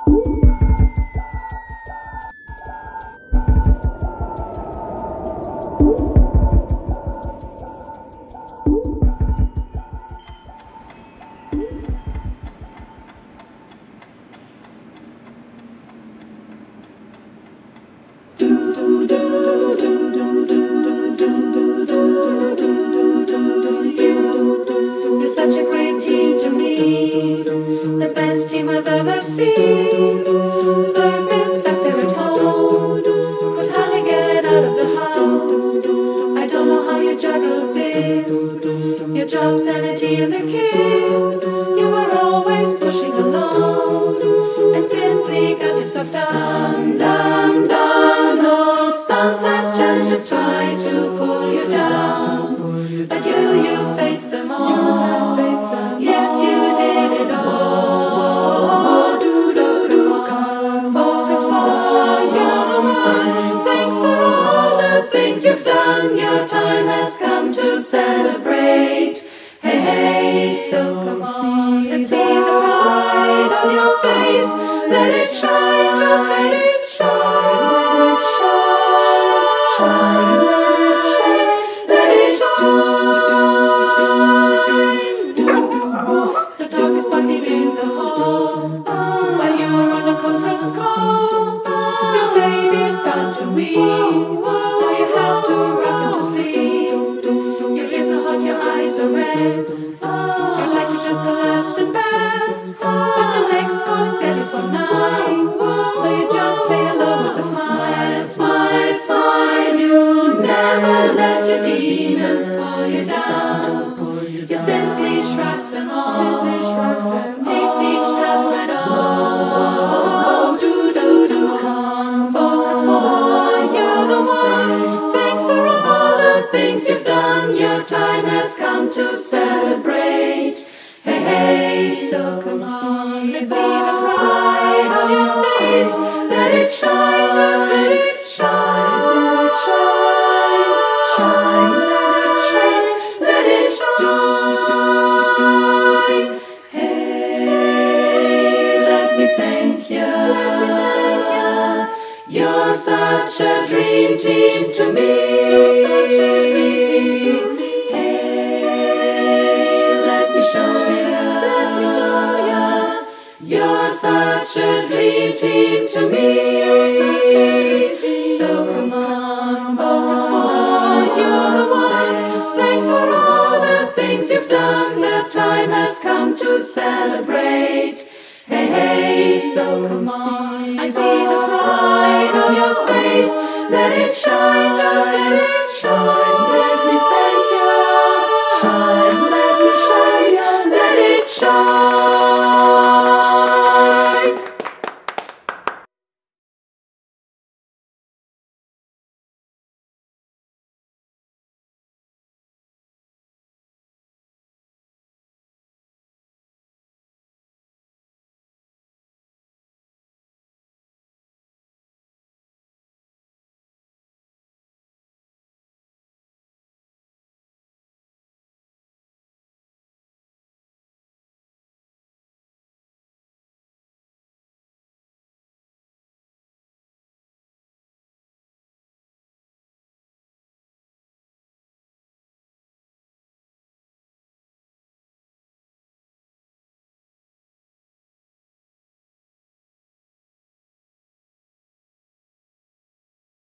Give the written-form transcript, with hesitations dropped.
You're such a great team to me, the best team I've ever seen. Though I've been stuck there at home, could hardly get out of the house. I don't know how you juggled this, your job, sanity and the kids. You were always pushing along, and simply got your stuff done, done, done. Oh, sometimes challenges try to pull you down, but you faced them all. Yes, you did it all. Do, come, focus, for you're the one. Thanks for all the things you've done. Your time has come to celebrate. Hey, hey, so come on, let's see the pride on your face. Let it shine, just let it shine. Shine, let it shine, let it shine. The dog is barking in the hall while you're on a conference call. Your baby starts to weep. Now you have to rock him to sleep. Your ears are hot, your eyes are red. You'd like to just collapse in bed, but the next call is scheduled for 9. So you just say hello with a smile, smile, smile. You never let your demons pull you down. You simply shrug them off. Take each task right off. Do, come, focus, for you're the one. Thanks for all the things you've done. Your time has come to celebrate. Hey, hey, so come on, let's see the pride on your face. Let it shine, just let it shine. Let it shine, shine, let it shine, let it shine. Hey, let me thank you. You're such a dream team to me. You're such a dream team to me. Let me show ya. You're such a dream team to me. So come on, focus, for you're the one. Thanks for all the things you've done. The time has come to celebrate. Hey, hey, so come on. I see the pride on your face. Let it shine, just let it shine.